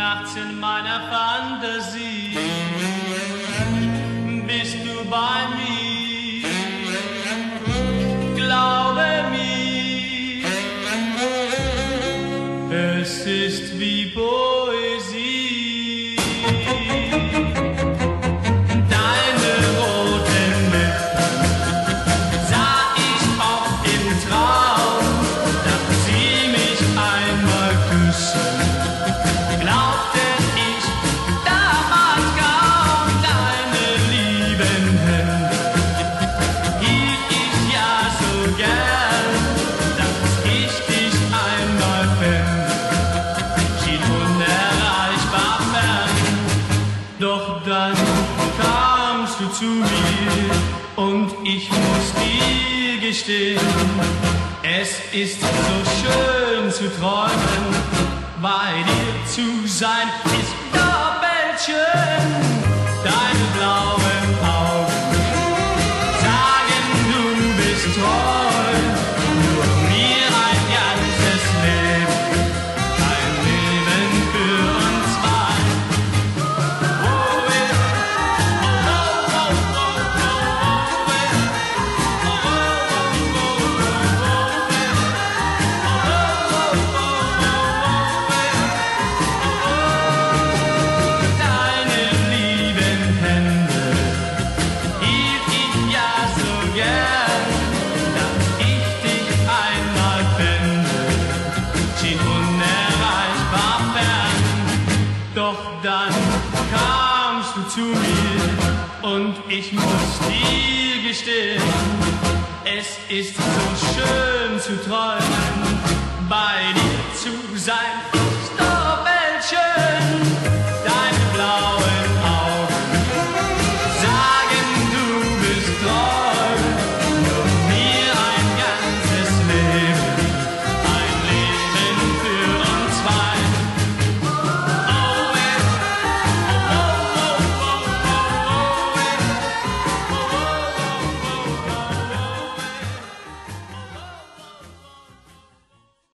nachts in meiner Fantasie bist du bei mir. Glaube mir, es ist wie Poesie. Deine roten Lippen sah ich oft im Traum, dass sie mich einmal küssen. Glaubte ich damals kaum, deine lieben Hände hielt ich ja so gern, dass ich dich einmal fände, schien unerreichbar fern. Doch dann kamst du zu mir und ich muss dir gestehen, es ist so schön zu träumen, bei dir zu sein ist doppelt schön. Deine blauen Augen sagen, du bist treu, nur mir ein ganzes Leben, ein Leben für uns zwei. Doch dann kamst du zu mir und ich muss dir gestehen, es ist so schön zu träumen, bei